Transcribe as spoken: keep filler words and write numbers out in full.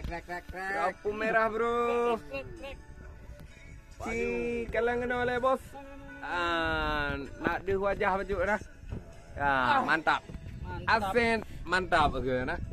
krek krek krek. Lampu merah bro. Si kalangan oleh bos. Ah, nak di wajah baju dah. Ah, mantap. Asen mantap ke nah.